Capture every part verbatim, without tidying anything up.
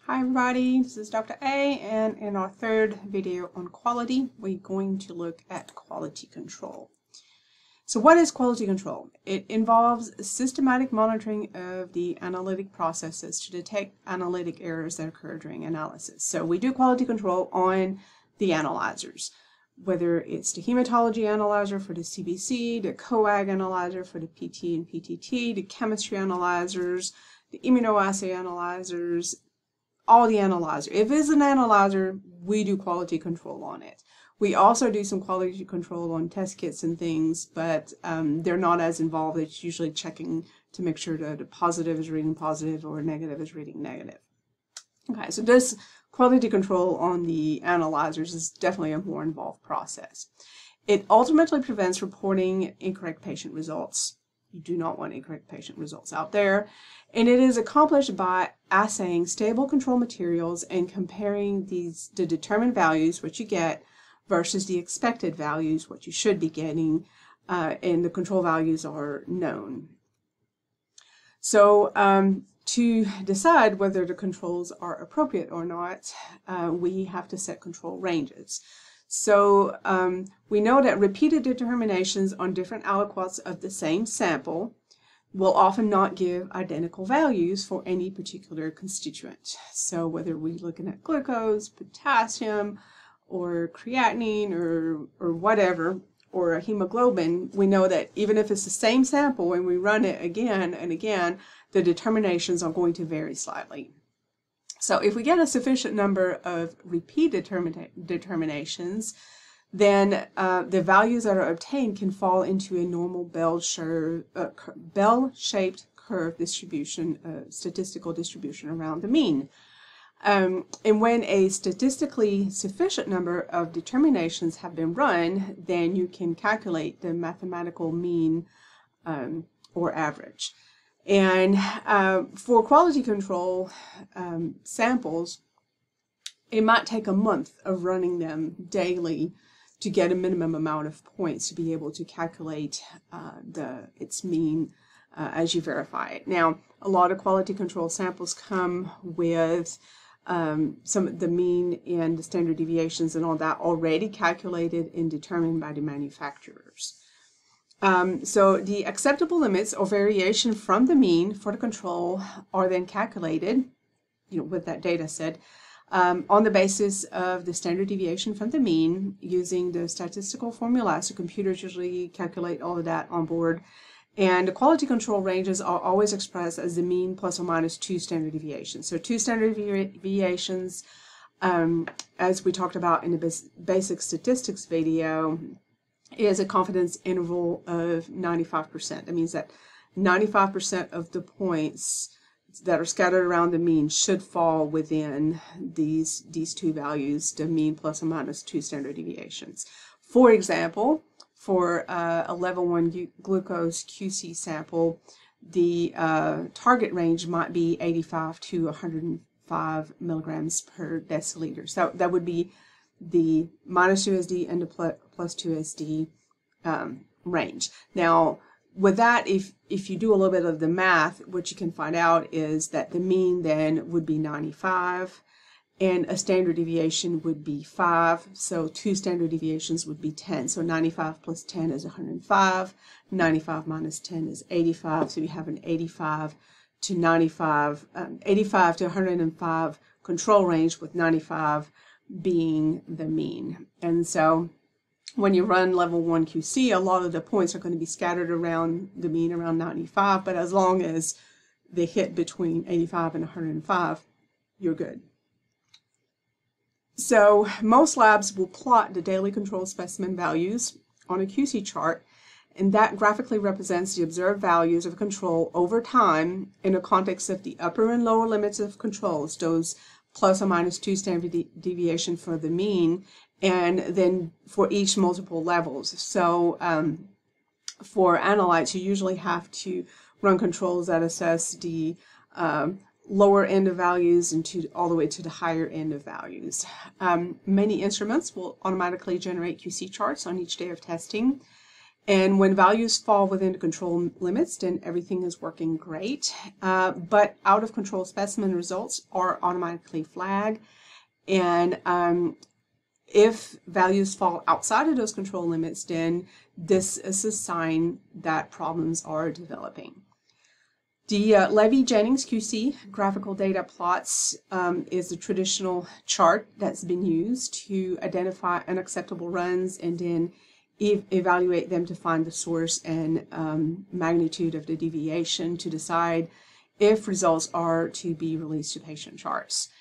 Hi everybody, this is Doctor A, and in our third video on quality, we're going to look at quality control. So what is quality control? It involves systematic monitoring of the analytic processes to detect analytic errors that occur during analysis. So we do quality control on the analyzers, whether it's the hematology analyzer for the C B C, the coag analyzer for the P T and P T T, the chemistry analyzers, the immunoassay analyzers, all the analyzer. If it's an analyzer, we do quality control on it. We also do some quality control on test kits and things, but um, they're not as involved. It's usually checking to make sure that a positive is reading positive or a negative is reading negative. Okay, so this quality control on the analyzers is definitely a more involved process. It ultimately prevents reporting incorrect patient results. You do not want incorrect patient results out there. And it is accomplished by assaying stable control materials and comparing these the determined values, what you get, versus the expected values, what you should be getting, uh, and the control values are known. So um, to decide whether the controls are appropriate or not, uh, we have to set control ranges. So um, we know that repeated determinations on different aliquots of the same sample will often not give identical values for any particular constituent. So whether we're looking at glucose, potassium, or creatinine, or, or whatever, or a hemoglobin, we know that even if it's the same sample, when we run it again and again, the determinations are going to vary slightly. So if we get a sufficient number of repeat determina determinations, then uh, the values that are obtained can fall into a normal bell-shaped uh, bell curve distribution, uh, statistical distribution around the mean. Um, and when a statistically sufficient number of determinations have been run, then you can calculate the mathematical mean um, or average. And uh, for quality control um, samples, it might take a month of running them daily to get a minimum amount of points to be able to calculate uh, the its mean uh, as you verify it. Now, a lot of quality control samples come with um, some of the mean and the standard deviations and all that already calculated and determined by the manufacturers. Um, so the acceptable limits or variation from the mean for the control are then calculated, you know, with that data set, um, on the basis of the standard deviation from the mean using the statistical formula. So computers usually calculate all of that on board. And the quality control ranges are always expressed as the mean plus or minus two standard deviations. So two standard deviations, um, as we talked about in the basic statistics video, is a confidence interval of ninety-five percent. That means that ninety-five percent of the points that are scattered around the mean should fall within these, these two values, the mean plus or minus two standard deviations. For example, for uh, a level one glucose Q C sample, the uh, target range might be eighty-five to one hundred five milligrams per deciliter. So that would be the minus two S D and the plus, plus two S D um, range. Now, with that, if, if you do a little bit of the math, what you can find out is that the mean then would be ninety-five, and a standard deviation would be five, so two standard deviations would be ten. So ninety-five plus ten is one hundred five, ninety-five minus ten is eighty-five, so you have an eighty-five to ninety-five, um, eighty-five to one hundred five control range, with ninety-five being the mean. And so when you run level one Q C, a lot of the points are going to be scattered around the mean around ninety-five, but as long as they hit between eighty-five and one hundred five, you're good. So most labs will plot the daily control specimen values on a Q C chart, and that graphically represents the observed values of control over time in the context of the upper and lower limits of controls, those plus or minus two standard de deviation for the mean, and then for each multiple levels. So um, for analytes, you usually have to run controls that assess the um, lower end of values and to all the way to the higher end of values. Um, many instruments will automatically generate Q C charts on each day of testing, And when values fall within the control limits, then everything is working great. Uh, but out of control specimen results are automatically flagged. And um, if values fall outside of those control limits, then this is a sign that problems are developing. The uh, Levey Jennings Q C graphical data plots um, is a traditional chart that's been used to identify unacceptable runs and then e evaluate them to find the source and um, magnitude of the deviation to decide if results are to be released to patient charts.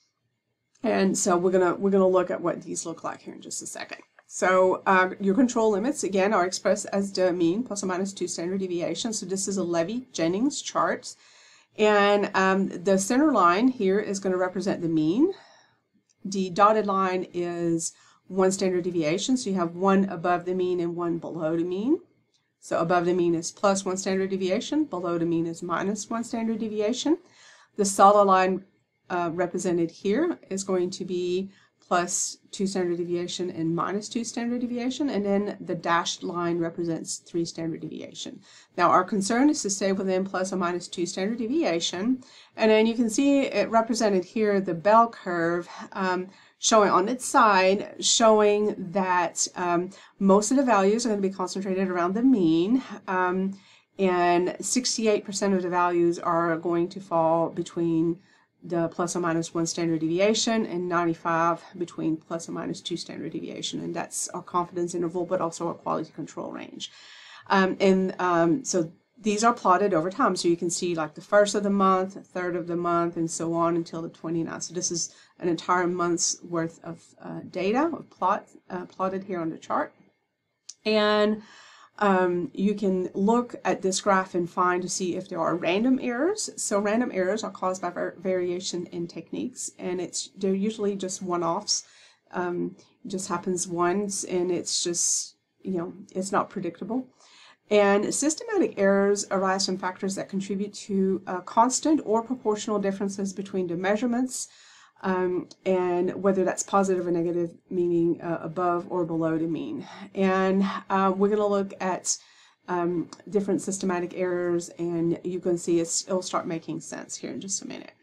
And so we're gonna we're gonna look at what these look like here in just a second. So uh, your control limits again are expressed as the mean plus or minus two standard deviations. So this is a Levey Jennings chart, and um, the center line here is going to represent the mean. The dotted line is one standard deviation, so you have one above the mean and one below the mean. So above the mean is plus one standard deviation, below the mean is minus one standard deviation. The solid line uh, represented here is going to be plus two standard deviation and minus two standard deviation, and then the dashed line represents three standard deviation. Now our concern is to stay within plus or minus two standard deviation, and then you can see it represented here, the bell curve um, showing on its side, showing that um, most of the values are going to be concentrated around the mean, um, and sixty-eight percent of the values are going to fall between the plus or minus one standard deviation and ninety-five between plus or minus two standard deviation, and that's our confidence interval, but also our quality control range. Um, and um, so these are plotted over time, so you can see like the first of the month, a third of the month, and so on until the twenty-ninth. So this is an entire month's worth of uh, data of plot uh, plotted here on the chart, and Um, you can look at this graph and find to see if there are random errors. So random errors are caused by var variation in techniques, and it's they're usually just one-offs. Um, it just happens once, and it's just, you know, it's not predictable. And systematic errors arise from factors that contribute to uh, constant or proportional differences between the measurements, Um, and whether that's positive or negative, meaning uh, above or below the mean. And uh, we're going to look at um, different systematic errors, and you can see it's, it'll start making sense here in just a minute.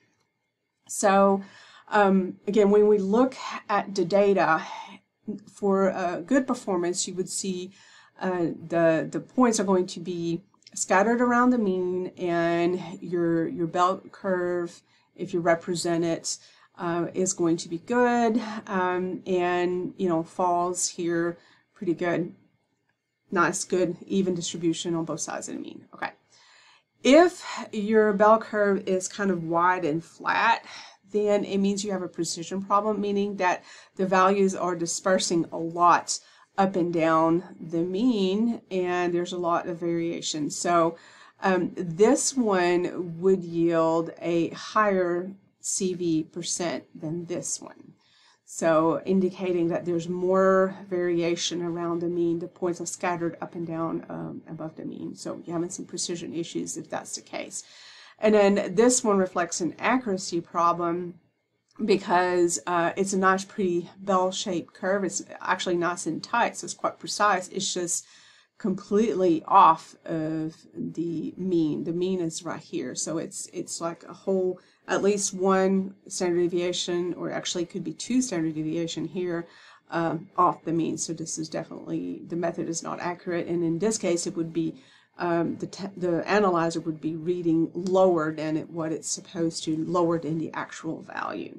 So um, again, when we look at the data for uh, good performance, you would see uh, the, the points are going to be scattered around the mean, and your, your bell curve, if you represent it, Uh, is going to be good, um, and you know, falls here pretty good, nice, good, even distribution on both sides of the mean. Okay, if your bell curve is kind of wide and flat, then it means you have a precision problem, meaning that the values are dispersing a lot up and down the mean, and there's a lot of variation. So um, this one would yield a higher C V percent than this one, so indicating that there's more variation around the mean. The points are scattered up and down um, above the mean, so you're having some precision issues if that's the case. And then this one reflects an accuracy problem because uh, it's a nice, pretty bell-shaped curve. It's actually nice and tight, so it's quite precise. It's just completely off of the mean. The mean is right here, so it's it's like a whole, at least one standard deviation, or actually it could be two standard deviation here um, off the mean. So this is definitely, the method is not accurate, and in this case it would be um, the, the analyzer would be reading lower than it, what it's supposed to, lower than the actual value.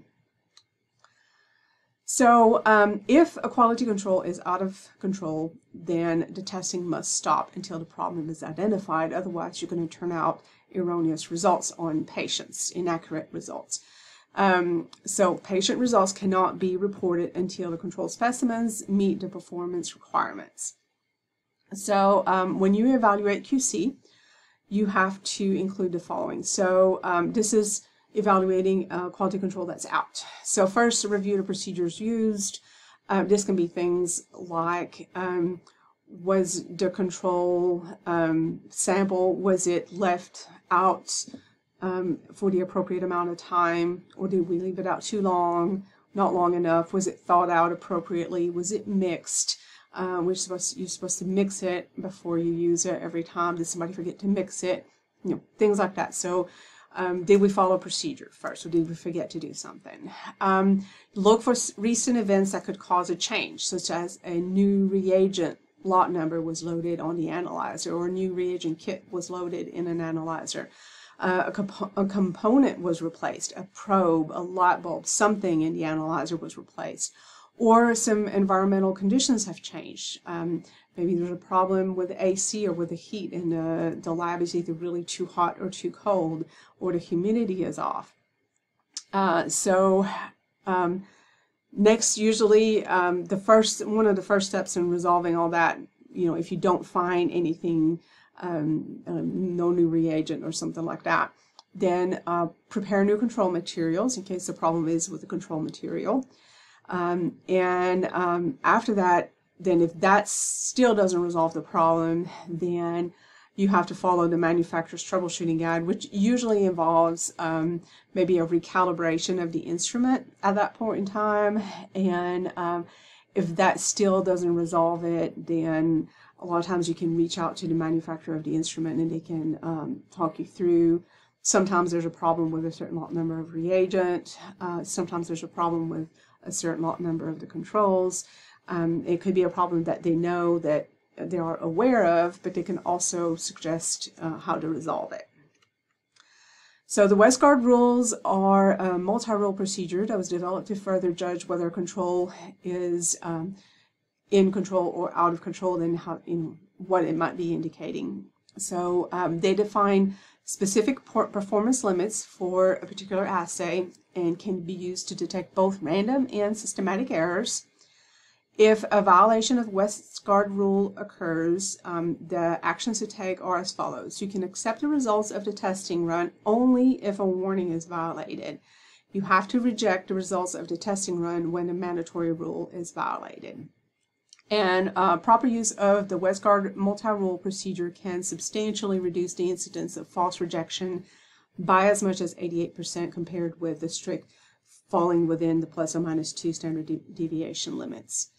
So um, if a quality control is out of control, then the testing must stop until the problem is identified. Otherwise, you're going to turn out erroneous results on patients, inaccurate results. Um, so patient results cannot be reported until the control specimens meet the performance requirements. So um, when you evaluate Q C, you have to include the following. So um, this is evaluating uh, quality control that's out. So first, review the procedures used. Uh, this can be things like, um, was the control um, sample, was it left out um, for the appropriate amount of time, or did we leave it out too long, not long enough? Was it thawed out appropriately? Was it mixed? Uh, we're supposed to, you're supposed to mix it before you use it every time. Did somebody forget to mix it? You know, things like that. So um, did we follow procedure first, or did we forget to do something? Um, look for recent events that could cause a change, such as a new reagent lot number was loaded on the analyzer, or a new reagent kit was loaded in an analyzer. Uh, a, comp a component was replaced, a probe, a light bulb, something in the analyzer was replaced, or some environmental conditions have changed. Um, maybe there's a problem with the A C or with the heat, and uh, the lab is either really too hot or too cold, or the humidity is off. Uh, so um, next, usually um, the first one of the first steps in resolving all that, you know, if you don't find anything, um, um, no new reagent or something like that, then uh, prepare new control materials in case the problem is with the control material. Um, and um, after that, then if that still doesn't resolve the problem, then you have to follow the manufacturer's troubleshooting guide, which usually involves um, maybe a recalibration of the instrument at that point in time. And um, if that still doesn't resolve it, then a lot of times you can reach out to the manufacturer of the instrument and they can um, talk you through. Sometimes there's a problem with a certain lot number of reagent. Uh, sometimes there's a problem with a certain lot number of the controls. Um, it could be a problem that they know that they are aware of, but they can also suggest uh, how to resolve it. So the Westgard rules are a multi-rule procedure that was developed to further judge whether a control is um, in control or out of control, and how, you know, what it might be indicating. So um, they define specific performance limits for a particular assay and can be used to detect both random and systematic errors. If a violation of Westgard rule occurs, um, the actions to take are as follows. You can accept the results of the testing run only if a warning is violated. You have to reject the results of the testing run when a mandatory rule is violated. And uh, proper use of the Westgard multi-rule procedure can substantially reduce the incidence of false rejection by as much as eighty-eight percent compared with the strict falling within the plus or minus two standard de deviation limits.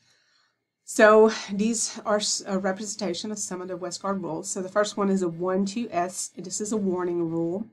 So these are a representation of some of the Westgard rules. So the first one is a one two S. This is a warning rule.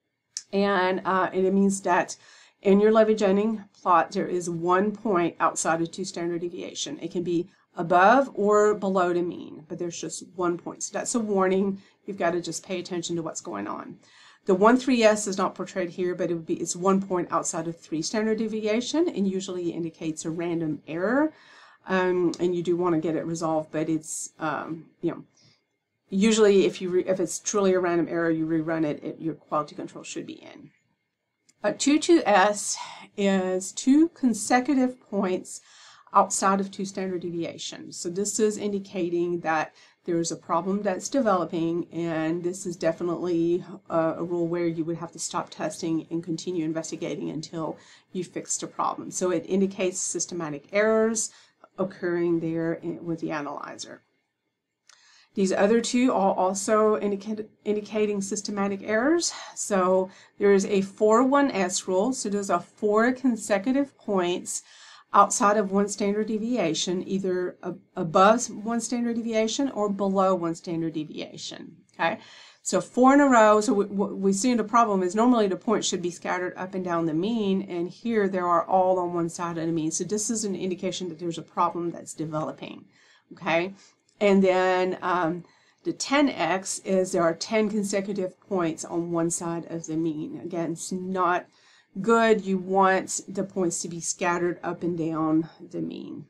And, uh, and it means that in your Levey Jennings plot, there is one point outside of two standard deviation. It can be above or below the mean, but there's just one point. So that's a warning. You've got to just pay attention to what's going on. The one three S is not portrayed here, but it would be it's one point outside of three standard deviation, and usually indicates a random error. Um, and you do want to get it resolved, but it's um, you know, usually if you re if it's truly a random error, you rerun it, it your quality control should be in. A two two S is two consecutive points outside of two standard deviations. So this is indicating that there's a problem that's developing, and this is definitely a, a rule where you would have to stop testing and continue investigating until you fix the problem. So it indicates systematic errors occurring there in, with the analyzer. These other two are also indica indicating systematic errors. So there is a four one S rule. So those are four consecutive points outside of one standard deviation, either above one standard deviation or below one standard deviation. Okay, so four in a row. So we, what we see in the problem is normally the points should be scattered up and down the mean, and here there are all on one side of the mean. So this is an indication that there's a problem that's developing. Okay, and then um, the ten X is there are ten consecutive points on one side of the mean. Again, it's not good. You want the points to be scattered up and down the mean.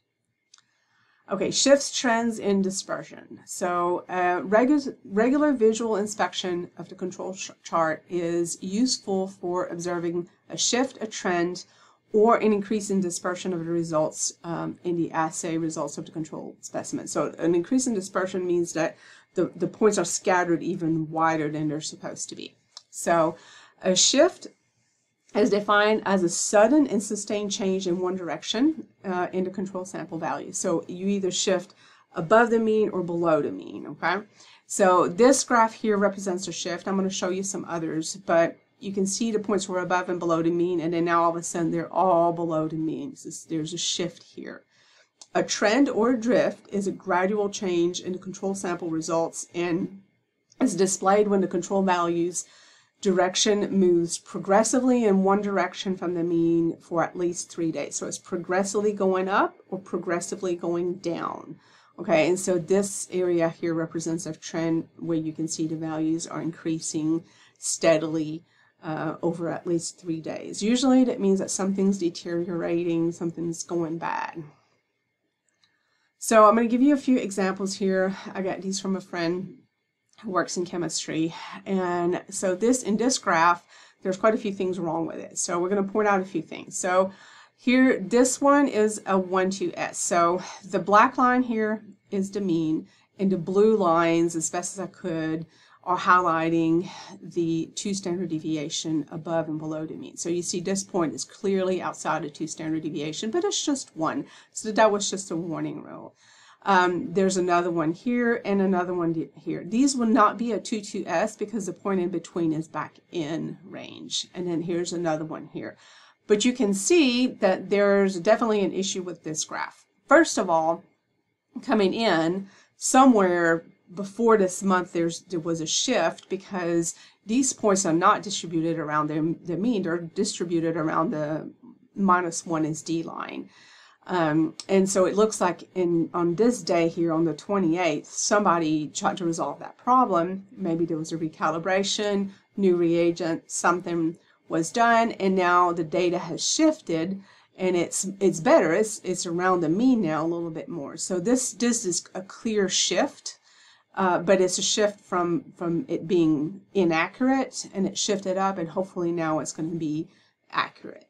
Okay, shifts, trends, and dispersion. So uh, regu regular visual inspection of the control ch chart is useful for observing a shift, a trend, or an increase in dispersion of the results um, in the assay results of the control specimen. So an increase in dispersion means that the, the points are scattered even wider than they're supposed to be. So a shift is defined as a sudden and sustained change in one direction uh, in the control sample value. So you either shift above the mean or below the mean, okay? So this graph here represents a shift. I'm going to show you some others, but you can see the points were above and below the mean, and then now all of a sudden they're all below the mean. So there's a shift here. A trend or a drift is a gradual change in the control sample results and is displayed when the control value's direction moves progressively in one direction from the mean for at least three days. So it's progressively going up or progressively going down. Okay, and so this area here represents a trend where you can see the values are increasing steadily uh, over at least three days. Usually that means that something's deteriorating, something's going bad. So I'm going to give you a few examples here. I got these from a friend who works in chemistry, and so this in this graph there's quite a few things wrong with it, so we're going to point out a few things. So here, this one is a one two S, so the black line here is the mean, and the blue lines, as best as I could, are highlighting the two standard deviation above and below the mean. So you see this point is clearly outside of two standard deviation, but it's just one, so that was just a warning rule. Um, there's another one here and another one here. These will not be a two two S because the point in between is back in range. And then here's another one here. But you can see that there's definitely an issue with this graph. First of all, coming in somewhere before this month, there's there was a shift because these points are not distributed around the, the mean. They're distributed around the minus one is D line. Um, and so it looks like in on this day here on the twenty-eighth, somebody tried to resolve that problem. Maybe there was a recalibration, new reagent, something was done, and now the data has shifted, and it's it's better. It's it's around the mean now a little bit more. So this this is a clear shift, uh, but it's a shift from from it being inaccurate, and it shifted up, and hopefully now it's going to be accurate.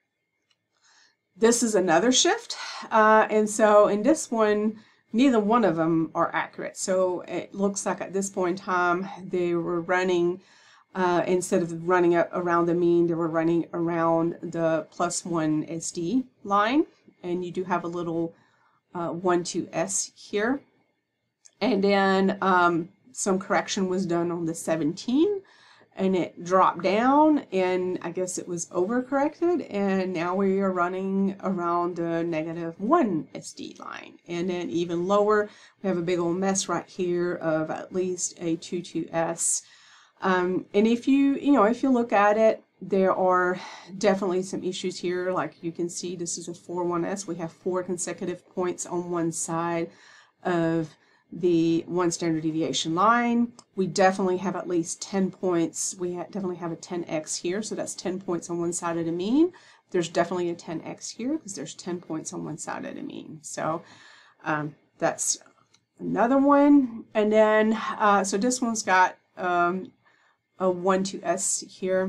This is another shift, uh, and so in this one, neither one of them are accurate. So it looks like at this point in time, they were running, uh, instead of running around the mean, they were running around the plus one S D line, and you do have a little uh, one two S here. And then um, some correction was done on the seventeenth. And it dropped down, and I guess it was overcorrected, and now we are running around the negative one S D line. And then even lower, we have a big old mess right here of at least a two two S. Um, and if you, you know, if you look at it, there are definitely some issues here. Like you can see, this is a four one S. We have four consecutive points on one side of the one standard deviation line. We definitely have at least ten points. We ha definitely have a ten X here, so that's ten points on one side of the mean. There's definitely a ten X here because there's ten points on one side of the mean. So um, that's another one. And then, uh, so this one's got um, a one two S here.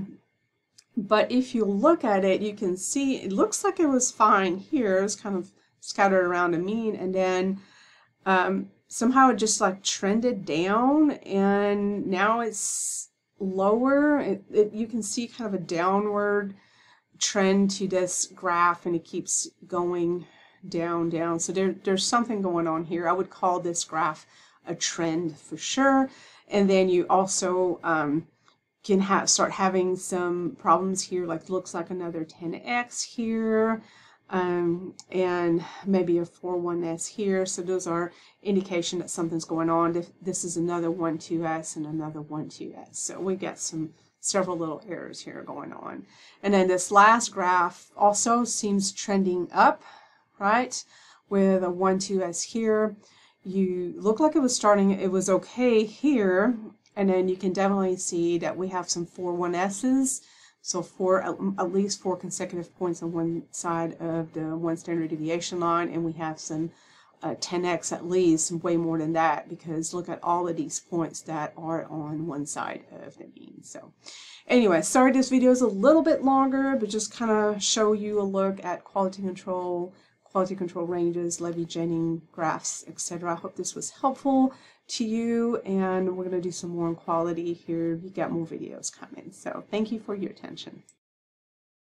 But if you look at it, you can see it looks like it was fine here. It's kind of scattered around the mean, and then um, somehow it just like trended down, and now it's lower. It, it, you can see kind of a downward trend to this graph, and it keeps going down, down. So there, there's something going on here. I would call this graph a trend for sure. And then you also um, can have start having some problems here, like looks like another ten X here. Um, and maybe a four one S here. So those are indication that something's going on. This is another one two S and another one two S. So we got some several little errors here going on. And then this last graph also seems trending up, right? With a one two S here. You look like it was starting, it was okay here, and then you can definitely see that we have some four one S's. So four, at least four consecutive points on one side of the one standard deviation line, and we have some uh, ten X at least, way more than that, because look at all of these points that are on one side of the mean. So anyway, sorry this video is a little bit longer, but just kind of show you a look at quality control, quality control ranges, Levey Jennings graphs, et cetera. I hope this was helpful to you, and we're going to do some more on quality here. We got more videos coming, so thank you for your attention.